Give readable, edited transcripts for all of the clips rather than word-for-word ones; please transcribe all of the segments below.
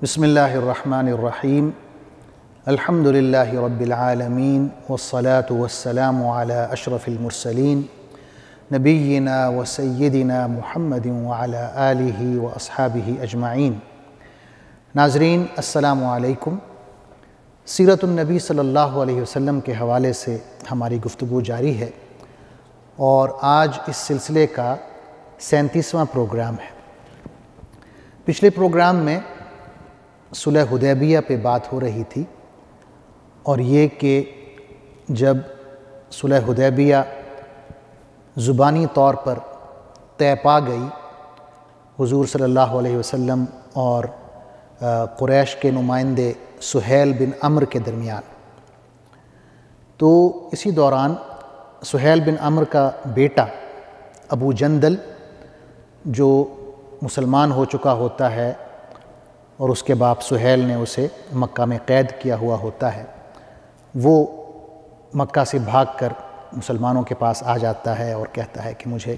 بسم اللہ الرحمن الرحیم الحمد للہ رب العالمین والصلاة والسلام علی اشرف المرسلین نبینا و سیدنا محمد وعلی آلہ و اصحابہ اجمعین۔ ناظرین السلام علیکم۔ سیرت النبی صلی اللہ علیہ وسلم کے حوالے سے ہماری گفتگو جاری ہے اور آج اس سلسلے کا 37واں پروگرام ہے۔ پچھلے پروگرام میں صلح حدیبیہ پہ بات ہو رہی تھی اور یہ کہ جب صلح حدیبیہ زبانی طور پر طے پا گئی حضور صلی اللہ علیہ وسلم اور قریش کے نمائندے سہیل بن عمرو کے درمیان، تو اسی دوران سہیل بن عمرو کا بیٹا ابو جندل جو مسلمان ہو چکا ہوتا ہے اور اس کے باپ سہیل نے اسے مکہ میں قید کیا ہوا ہوتا ہے، وہ مکہ سے بھاگ کر مسلمانوں کے پاس آ جاتا ہے اور کہتا ہے کہ مجھے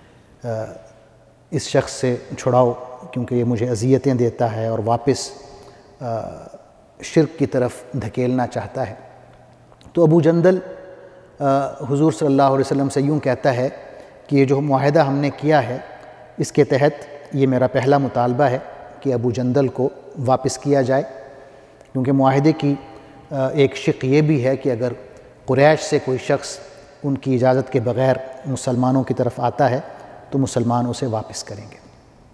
اس شخص سے چھڑاؤ کیونکہ یہ مجھے اذیتیں دیتا ہے اور واپس شرک کی طرف دھکیلنا چاہتا ہے۔ تو ابو جندل حضور صلی اللہ علیہ وسلم سے یوں کہتا ہے کہ یہ جو معاہدہ ہم نے کیا ہے اس کے تحت یہ میرا پہلا مطالبہ ہے کہ ابو جندل کو واپس کیا جائے، کیونکہ معاہدے کی ایک شق یہ بھی ہے کہ اگر قریش سے کوئی شخص ان کی اجازت کے بغیر مسلمانوں کی طرف آتا ہے تو مسلمان اسے واپس کریں گے۔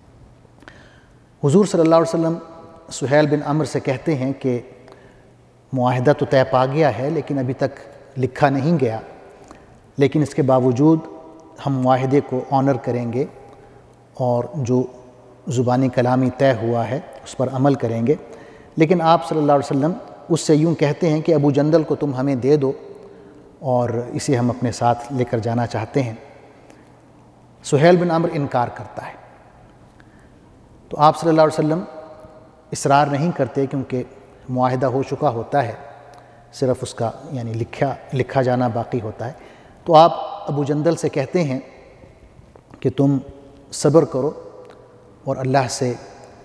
حضور صلی اللہ علیہ وسلم سہیل بن عمرو سے کہتے ہیں کہ معاہدہ تو طے پا گیا ہے لیکن ابھی تک لکھا نہیں گیا، لیکن اس کے باوجود ہم معاہدے کو آنر کریں گے اور جو زبانی کلامی طے ہوا ہے اس پر عمل کریں گے۔ لیکن آپ صلی اللہ علیہ وسلم اس سے یوں کہتے ہیں کہ ابو جندل کو تم ہمیں دے دو اور اسے ہم اپنے ساتھ لے کر جانا چاہتے ہیں۔ سہیل بن عمرو انکار کرتا ہے، تو آپ صلی اللہ علیہ وسلم اصرار نہیں کرتے کیونکہ معاہدہ ہو چکا ہوتا ہے، صرف اس کا یعنی لکھا جانا باقی ہوتا ہے۔ تو آپ ابو جندل سے کہتے ہیں کہ تم صبر کرو اور اللہ سے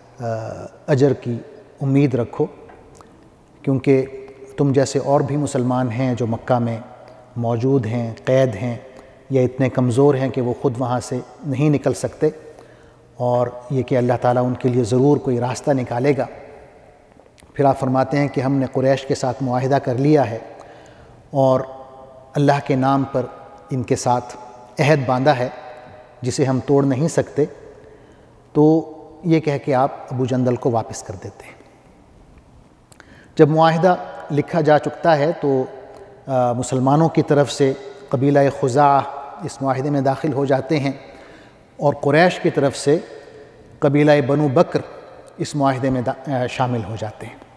اجر کی امید رکھو، کیونکہ تم جیسے اور بھی مسلمان ہیں جو مکہ میں موجود ہیں، قید ہیں یا اتنے کمزور ہیں کہ وہ خود وہاں سے نہیں نکل سکتے، اور یہ کہ اللہ تعالیٰ ان کے لیے ضرور کوئی راستہ نکالے گا۔ پھر آپ فرماتے ہیں کہ ہم نے قریش کے ساتھ معاہدہ کر لیا ہے اور اللہ کے نام پر ان کے ساتھ عہد باندھا ہے جسے ہم توڑ نہیں سکتے، تو یہ کہہ کے آپ ابو جندل کو واپس کر دیتے ہیں۔ جب معاہدہ لکھا جا چکتا ہے تو مسلمانوں کی طرف سے قبیلہ خزاعہ اس معاہدے میں داخل ہو جاتے ہیں اور قریش کی طرف سے قبیلہ بنو بکر اس معاہدے میں شامل ہو جاتے ہیں۔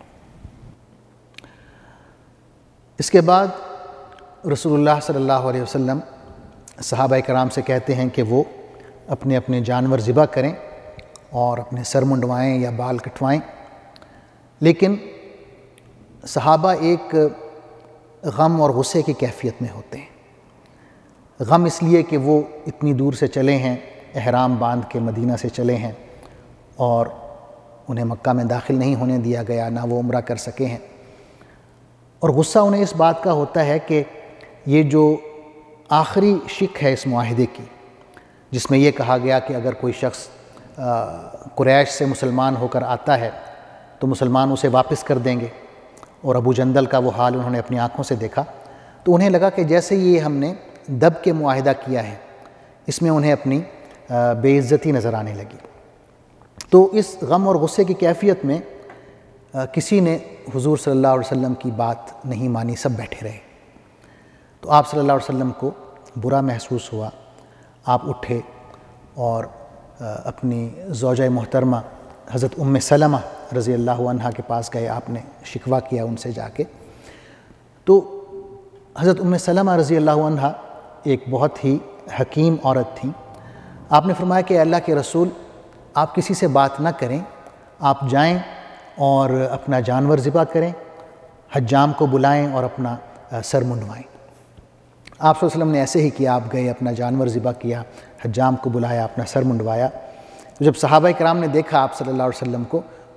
اس کے بعد رسول اللہ صلی اللہ علیہ وسلم صحابہ کرام سے کہتے ہیں کہ وہ اپنے اپنے جانور ذبح کریں اور اپنے سر منڈوائیں یا بال کٹوائیں، لیکن صحابہ ایک غم اور غصے کی کیفیت میں ہوتے ہیں۔ غم اس لیے کہ وہ اتنی دور سے چلے ہیں، احرام باندھ کے مدینہ سے چلے ہیں اور انہیں مکہ میں داخل نہیں ہونے دیا گیا، نہ وہ عمرہ کر سکے ہیں، اور غصہ انہیں اس بات کا ہوتا ہے کہ یہ جو آخری شق ہے اس معاہدے کی جس میں یہ کہا گیا کہ اگر کوئی شخص قریش سے مسلمان ہو کر آتا ہے تو مسلمان اسے واپس کر دیں گے، اور ابو جندل کا وہ حال انہوں نے اپنی آنکھوں سے دیکھا، تو انہیں لگا کہ جیسے یہ ہم نے دب کے معاہدہ کیا ہے، اس میں انہیں اپنی بے عزتی نظر آنے لگی۔ تو اس غم اور غصے کی کیفیت میں کسی نے حضور صلی اللہ علیہ وسلم کی بات نہیں مانی، سب بیٹھے رہے۔ تو آپ صلی اللہ علیہ وسلم کو برا محسوس ہوا، آپ اٹھے اور اپنی زوجہ محترمہ حضرت ام سلمہ رضی اللہ عنہا کے پاس گئے، آپ نے شکوہ کیا ان سے جا کے۔ تو حضرت ام سلمہ رضی اللہ عنہا ایک بہت ہی حکیم عورت تھیں۔ آپ نے فرمایا کہ اللہ کے رسول آپ کسی سے بات نہ کریں، آپ جائیں اور اپنا جانور ذبح کریں، حجام کو بلائیں اور اپنا سر منڈوائیں۔ آپ صلی اللہ علیہ وسلم نے ایسے ہی کیا، آپ گئے، اپنا جانور ذبح کیا، حجام کو بلایا، اپنا سر منڈوایا۔ جب صحابہ کرام نے دیکھا آپ صلی اللہ علیہ وسلم کو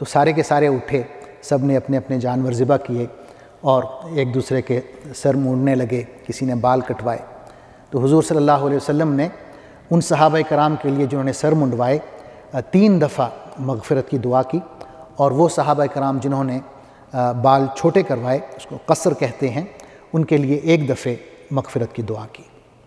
تو سارے کے سارے اٹھے، سب نے اپنے اپنے جانور ذبح کیے اور ایک دوسرے کے سر مونڈنے لگے، کسی نے بال کٹوائے۔ تو حضور صلی اللہ علیہ وسلم نے ان صحابہ کرام کے لیے جنہوں نے سر منڈوائے 3 دفعہ مغفرت کی دعا کی، اور وہ صحابہ کرام جنہوں نے بال چھوٹے کروائے، اس کو قصر کہتے ہیں، ان کے لیے 1 دفعہ مغفرت کی دعا کی۔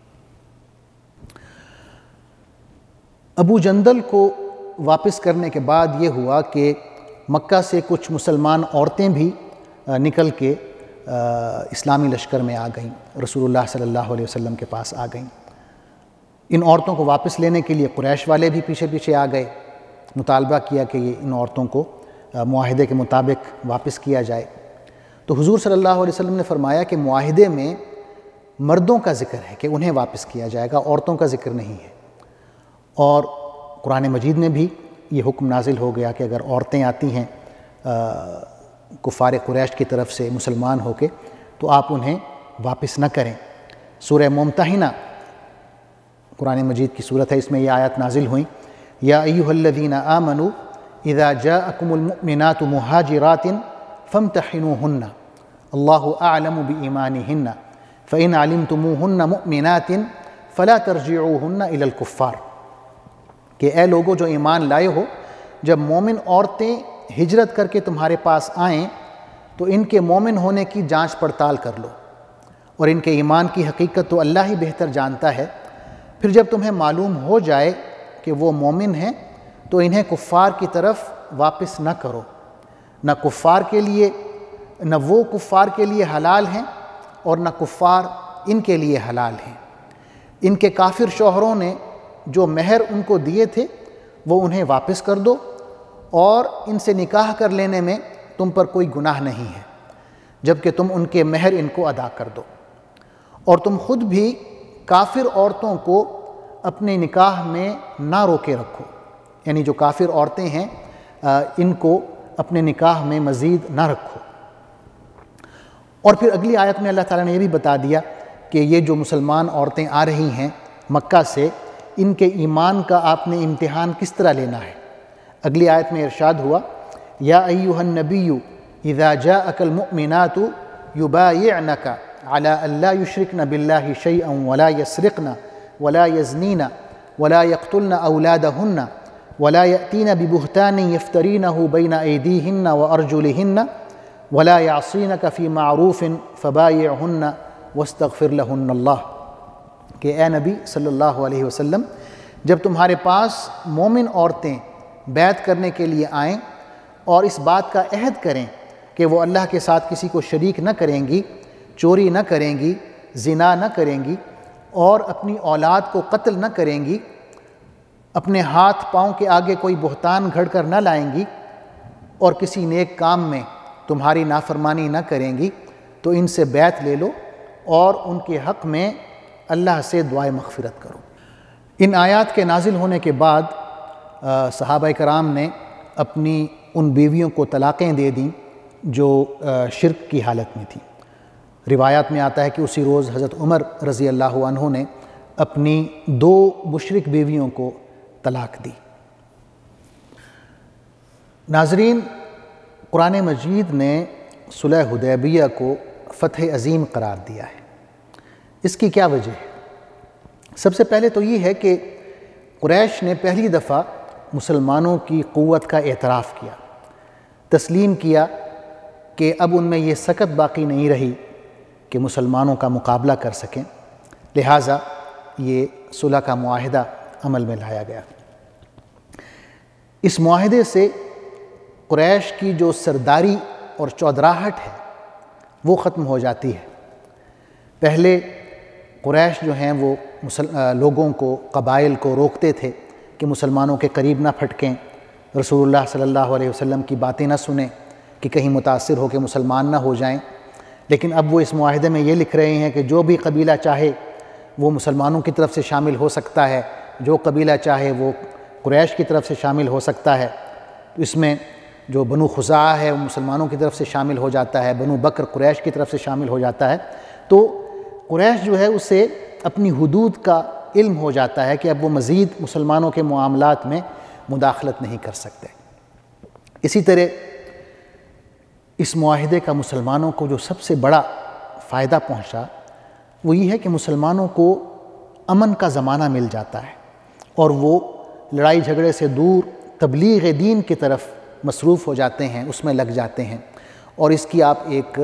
ابو جندل کو واپس کرنے کے بعد یہ ہوا کہ مکہ سے کچھ مسلمان عورتیں بھی نکل کے اسلامی لشکر میں آ گئیں، رسول اللہ صلی اللہ علیہ وسلم کے پاس آ گئیں۔ ان عورتوں کو واپس لینے کے لیے قریش والے بھی پیچھے پیچھے آ گئے، مطالبہ کیا کہ ان عورتوں کو معاہدے کے مطابق واپس کیا جائے۔ تو حضور صلی اللہ علیہ وسلم نے فرمایا کہ معاہدے میں مردوں کا ذکر ہے کہ انہیں واپس کیا جائے گا، عورتوں کا ذکر نہیں ہے۔ اور قرآن مجید میں بھی یہ حکم نازل ہو گیا کہ اگر عورتیں آتی ہیں کفار قریش کی طرف سے مسلمان ہو کے تو آپ انہیں واپس نہ کریں۔ سورہ ممتحنہ قرآن مجید کی صورت ہے، اس میں یہ آیات نازل ہوئیں، یا ایھا الذین آمنوا اذا جاءکم المؤمنات مہاجرات فامتحنوہن اللہ اعلم بایمانہن فإن علمتموہن مؤمنات فلا ترجعوہن الی الکفار، کہ اے لوگو جو ایمان لائے ہو، جب مومن عورتیں ہجرت کر کے تمہارے پاس آئیں تو ان کے مومن ہونے کی جانچ پڑتال کر لو، اور ان کے ایمان کی حقیقت تو اللہ ہی بہتر جانتا ہے۔ پھر جب تمہیں معلوم ہو جائے کہ وہ مومن ہیں تو انہیں کفار کی طرف واپس نہ کرو، نہ وہ کفار کے لیے حلال ہیں اور نہ کفار ان کے لیے حلال ہیں۔ ان کے کافر شوہروں نے جو مہر ان کو دیے تھے وہ انہیں واپس کر دو، اور ان سے نکاح کر لینے میں تم پر کوئی گناہ نہیں ہے جبکہ تم ان کے مہر ان کو ادا کر دو، اور تم خود بھی کافر عورتوں کو اپنے نکاح میں نہ روکے رکھو، یعنی جو کافر عورتیں ہیں ان کو اپنے نکاح میں مزید نہ رکھو۔ اور پھر اگلی آیت میں اللہ تعالیٰ نے یہ بھی بتا دیا کہ یہ جو مسلمان عورتیں آ رہی ہیں مکہ سے، ان کے ایمان کا آپ نے امتحان کس طرح لینا ہے۔ اگلی آیت میں ارشاد ہوا، یا ایھا النبی اذا جاءک المؤمنات یبایعنک علی ان لا یشرکن باللہ شیئا ولا یسرقن ولا یزنین ولا یقتلن اولادہن ولا یأتین ببہتان یفترینہ بین ایدیہن وارجلہن ولا یعصینک فی معروف فبایعہن واستغفر لہن اللہ، کہ اے نبی صلی اللہ علیہ وسلم جب تمہارے پاس مومن عورتیں بیعت کرنے کے لیے آئیں اور اس بات کا عہد کریں کہ وہ اللہ کے ساتھ کسی کو شریک نہ کریں گی، چوری نہ کریں گی، زنا نہ کریں گی، اور اپنی اولاد کو قتل نہ کریں گی، اپنے ہاتھ پاؤں کے آگے کوئی بہتان گھڑ کر نہ لائیں گی، اور کسی نیک کام میں تمہاری نافرمانی نہ کریں گی، تو ان سے بیعت لے لو اور ان کے حق میں اللہ سے دعائے مغفرت کرو۔ ان آیات کے نازل ہونے کے بعد صحابہ کرام نے اپنی ان بیویوں کو طلاقیں دے دیں جو شرک کی حالت میں تھیں۔ روایات میں آتا ہے کہ اسی روز حضرت عمر رضی اللہ عنہ نے اپنی 2 مشرک بیویوں کو طلاق دی۔ ناظرین، قرآن مجید نے صلح حدیبیہ کو فتح عظیم قرار دیا ہے۔ اس کی کیا وجہ ہے؟ سب سے پہلے تو یہ ہے کہ قریش نے پہلی دفعہ مسلمانوں کی قوت کا اعتراف کیا، تسلیم کیا کہ اب ان میں یہ سکت باقی نہیں رہی کہ مسلمانوں کا مقابلہ کر سکیں، لہٰذا یہ صلح کا معاہدہ عمل میں لایا گیا۔ اس معاہدے سے قریش کی جو سرداری اور چودراہٹ ہے وہ ختم ہو جاتی ہے۔ پہلے قریش جو ہیں وہ لوگوں کو، قبائل کو روکتے تھے کہ مسلمانوں کے قریب نہ پھٹکیں، رسول اللہ صلی اللہ علیہ وسلم کی باتیں نہ سنیں کہ کہیں متاثر ہو کے مسلمان نہ ہو جائیں، لیکن اب وہ اس معاہدے میں یہ لکھ رہے ہیں کہ جو بھی قبیلہ چاہے وہ مسلمانوں کی طرف سے شامل ہو سکتا ہے، جو قبیلہ چاہے وہ قریش کی طرف سے شامل ہو سکتا ہے۔ اس میں جو بنو خزاعہ ہے وہ مسلمانوں کی طرف سے شامل ہو جاتا ہے، بنو بکر قریش کی طرف سے شامل ہو جاتا ہے۔ تو قریش جو ہے اسے اپنی حدود کا علم ہو جاتا ہے کہ اب وہ مزید مسلمانوں کے معاملات میں مداخلت نہیں کر سکتے۔ اسی طرح اس معاہدے کا مسلمانوں کو جو سب سے بڑا فائدہ پہنچا وہ یہ ہے کہ مسلمانوں کو امن کا زمانہ مل جاتا ہے اور وہ لڑائی جھگڑے سے دور تبلیغ دین کی طرف مصروف ہو جاتے ہیں، اس میں لگ جاتے ہیں۔ اور اس کی آپ ایک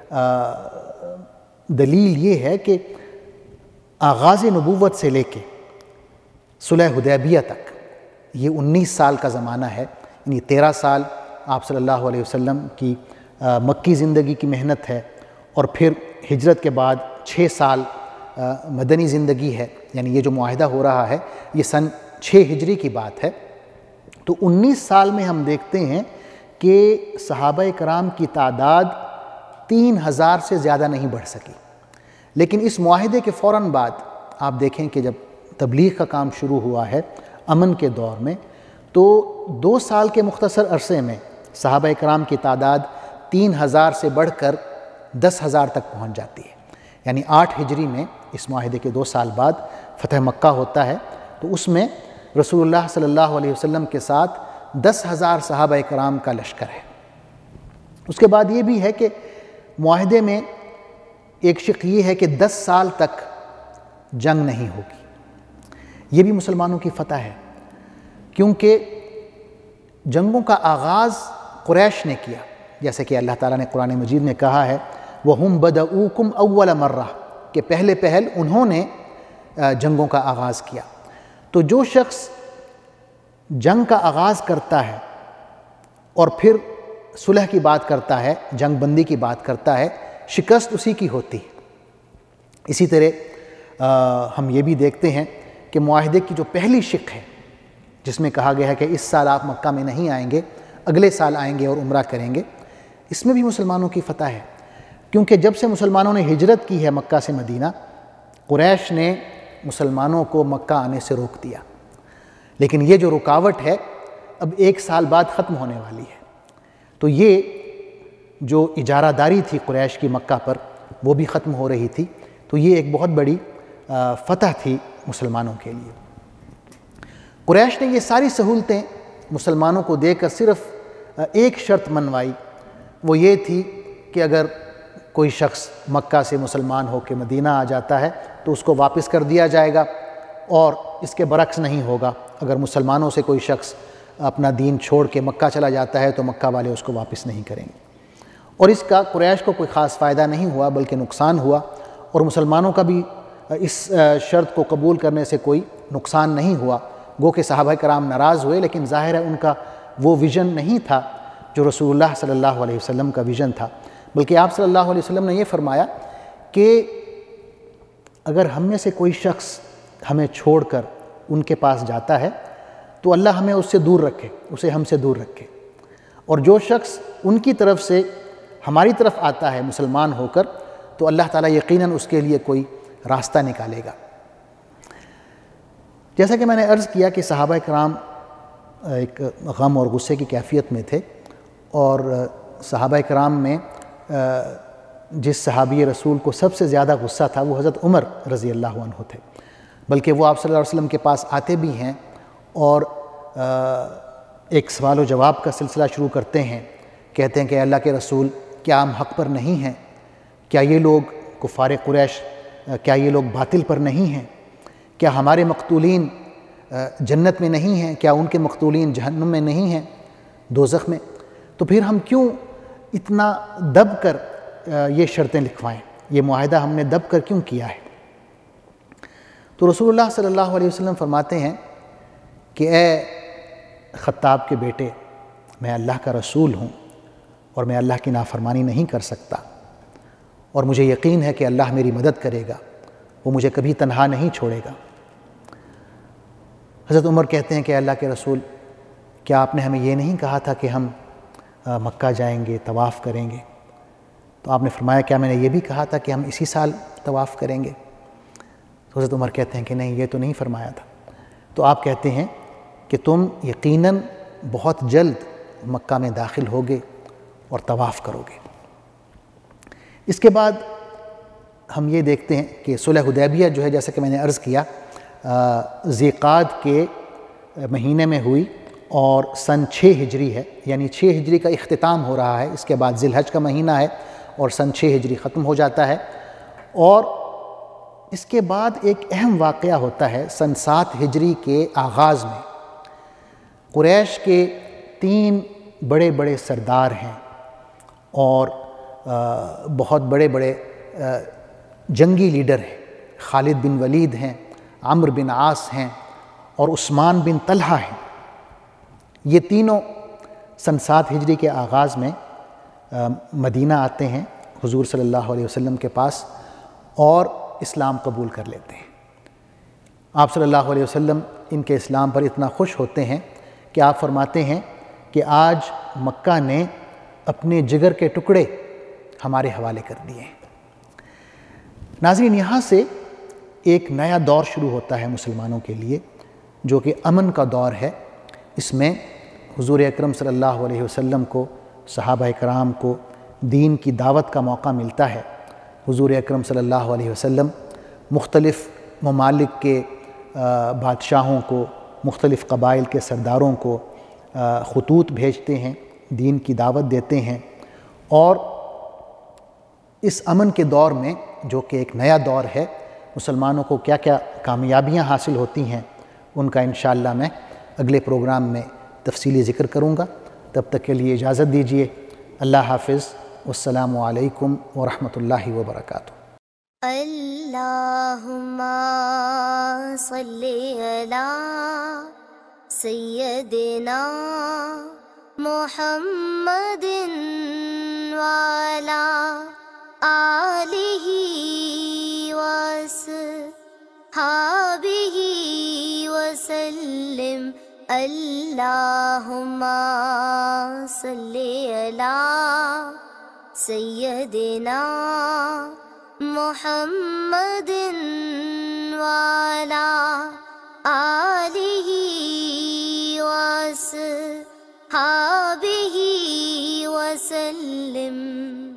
دلیل یہ ہے کہ آغاز نبوت سے لے کے صلح حدیبیہ تک یہ 19 سال کا زمانہ ہے، یعنی 13 سال آپ صلی اللہ علیہ وسلم کی مکی زندگی کی محنت ہے، اور پھر ہجرت کے بعد 6 سال مدنی زندگی ہے، یعنی یہ جو معاہدہ ہو رہا ہے یہ سن 6 ہجری کی بات ہے۔ تو 19 سال میں ہم دیکھتے ہیں کہ صحابہ کرام کی تعداد 3000 سے زیادہ نہیں بڑھ سکی، لیکن اس معاہدے کے فوراً بعد آپ دیکھیں کہ جب تبلیغ کا کام شروع ہوا ہے امن کے دور میں، تو 2 سال کے مختصر عرصے میں صحابہ کرام کی تعداد 3000 سے بڑھ کر 10,000 تک پہنچ جاتی ہے، یعنی 8 ہجری میں اس معاہدے کے 2 سال بعد فتح مکہ ہوتا ہے۔ تو اس میں رسول اللہ صلی اللہ علیہ وسلم کے ساتھ 10,000 صحابہ کرام کا لشکر ہے۔ اس کے بعد یہ بھی ہے کہ معاہدے میں ایک شق یہ ہے کہ 10 سال تک جنگ نہیں ہوگی، یہ بھی مسلمانوں کی فتح ہے، کیونکہ جنگوں کا آغاز قریش نے کیا، جیسے کہ اللہ تعالیٰ نے قرآن مجید میں کہا ہے وَهُمْ بَدَؤُوكُمْ أَوَّلَ مَرَّةٍ کہ پہلے انہوں نے جنگوں کا آغاز کیا۔ تو جو شخص جنگ کا آغاز کرتا ہے اور پھر صلح کی بات کرتا ہے، جنگ بندی کی بات کرتا ہے، شکست اسی کی ہوتی ہے۔ اسی طرح ہم یہ بھی دیکھتے ہیں کہ معاہدے کی جو پہلی شق ہے جس میں کہا گیا ہے کہ اس سال آپ مکہ میں نہیں آئیں گے، اگلے سال آئیں گے اور عمرہ کریں گے، اس میں بھی مسلمانوں کی فتح ہے، کیونکہ جب سے مسلمانوں نے ہجرت کی ہے مکہ سے مدینہ، قریش نے مسلمانوں کو مکہ آنے سے روک دیا، لیکن یہ جو رکاوٹ ہے اب 1 سال بعد ختم ہونے والی ہے۔ تو یہ جو اجارہ داری تھی قریش کی مکہ پر وہ بھی ختم ہو رہی تھی، تو یہ ایک بہت بڑی فتح تھی مسلمانوں کے لیے۔ قریش نے یہ ساری سہولتیں مسلمانوں کو دے کر صرف ایک شرط منوائی، وہ یہ تھی کہ اگر کوئی شخص مکہ سے مسلمان ہو کے مدینہ آ جاتا ہے تو اس کو واپس کر دیا جائے گا، اور اس کے برعکس نہیں ہوگا، اگر مسلمانوں سے کوئی شخص اپنا دین چھوڑ کے مکہ چلا جاتا ہے تو مکہ والے اس کو واپس نہیں کریں گے۔ اور اس کا قریش کو کوئی خاص فائدہ نہیں ہوا بلکہ نقصان ہوا، اور مسلمانوں کا بھی اس شرط کو قبول کرنے سے کوئی نقصان نہیں ہوا، گو کہ صحابہ کرام ناراض ہوئے، لیکن ظاہر ہے ان کا وہ ویژن نہیں تھا جو رسول اللہ صلی اللہ علیہ وسلم کا ویژن تھا، بلکہ آپ صلی اللہ علیہ وسلم نے یہ فرمایا کہ اگر ہم میں سے کوئی شخص ہمیں چھوڑ کر ان کے پاس جاتا ہے تو اللہ ہمیں اس سے دور رکھے، اسے ہم سے دور رکھے، اور جو شخص ان کی طرف سے ہماری طرف آتا ہے مسلمان ہو کر تو اللہ تعالیٰ یقیناً اس کے لیے کوئی راستہ نکالے گا۔ جیسا کہ میں نے عرض کیا کہ صحابہ کرام ایک غم اور غصے کی کیفیت میں تھے، اور صحابہ کرام میں جس صحابی رسول کو سب سے زیادہ غصہ تھا وہ حضرت عمر رضی اللہ عنہ تھے، بلکہ وہ آپ صلی اللہ علیہ وسلم کے پاس آتے بھی ہیں اور ایک سوال و جواب کا سلسلہ شروع کرتے ہیں، کہتے ہیں کہ اللہ کے رسول کیا ہم حق پر نہیں ہیں؟ کیا یہ لوگ کفار قریش کیا یہ لوگ باطل پر نہیں ہیں؟ کیا ہمارے مقتولین جنت میں نہیں ہیں؟ کیا ان کے مقتولین جہنم میں نہیں ہیں، دوزخ میں؟ تو پھر ہم کیوں اتنا دب کر یہ شرطیں لکھوائیں، یہ معاہدہ ہم نے دب کر کیوں کیا ہے؟ تو رسول اللہ صلی اللہ علیہ وسلم فرماتے ہیں کہ اے خطاب کے بیٹے، میں اللہ کا رسول ہوں اور میں اللہ کی نافرمانی نہیں کر سکتا، اور مجھے یقین ہے کہ اللہ میری مدد کرے گا، وہ مجھے کبھی تنہا نہیں چھوڑے گا۔ حضرت عمر کہتے ہیں کہ اللہ کے رسول کیا آپ نے ہمیں یہ نہیں کہا تھا کہ ہم مکہ جائیں گے، طواف کریں گے؟ تو آپ نے فرمایا کیا میں نے یہ بھی کہا تھا کہ ہم اسی سال طواف کریں گے؟ تو حضرت عمر کہتے ہیں کہ نہیں، یہ تو نہیں فرمایا تھا۔ تو آپ کہتے ہیں کہ تم یقیناً بہت جلد مکہ میں داخل ہوگے اور طواف کرو گے۔ اس کے بعد ہم یہ دیکھتے ہیں کہ صلح حدیبیہ جو ہے، جیسا کہ میں نے عرض کیا، ذی قعدہ کے مہینے میں ہوئی، اور سن 6 ہجری ہے، یعنی 6 ہجری کا اختتام ہو رہا ہے، اس کے بعد ذی الحج کا مہینہ ہے اور سن 6 ہجری ختم ہو جاتا ہے۔ اور اس کے بعد ایک اہم واقعہ ہوتا ہے سن 7 ہجری کے آغاز میں۔ قریش کے 3 بڑے بڑے سردار ہیں اور بہت بڑے بڑے جنگی لیڈر ہیں، خالد بن ولید ہیں، عمرو بن عاص ہیں اور عثمان بن طلحہ ہیں۔ یہ تینوں سن 7 ہجری کے آغاز میں مدینہ آتے ہیں حضور صلی اللہ علیہ وسلم کے پاس اور اسلام قبول کر لیتے ہیں۔ آپ صلی اللہ علیہ وسلم ان کے اسلام پر اتنا خوش ہوتے ہیں کہ آپ فرماتے ہیں کہ آج مکہ نے اپنے جگر کے ٹکڑے ہمارے حوالے کر دیے ہیں۔ ناظرین، یہاں سے ایک نیا دور شروع ہوتا ہے مسلمانوں کے لیے، جو کہ امن کا دور ہے۔ اس میں حضور اکرم صلی اللہ علیہ وسلم کو، صحابہ کرام کو دین کی دعوت کا موقع ملتا ہے۔ حضور اکرم صلی اللہ علیہ وسلم مختلف ممالک کے بادشاہوں کو، مختلف قبائل کے سرداروں کو خطوط بھیجتے ہیں، دین کی دعوت دیتے ہیں، اور اس امن کے دور میں جو کہ ایک نیا دور ہے، مسلمانوں کو کیا کیا کامیابیاں حاصل ہوتی ہیں ان کا انشاءاللہ میں اگلے پروگرام میں تفصیلی ذکر کروں گا۔ تب تک کے لیے اجازت دیجیے۔ اللہ حافظ، والسلام علیکم ورحمۃ اللہ وبرکاتہ۔ اللہم صلی علی سیدنا محمد وعلی آلہ وصحبہ وسلم۔ اللہم صلی علی سیدنا محمد وعلی آلہ وصحبہ وسلم۔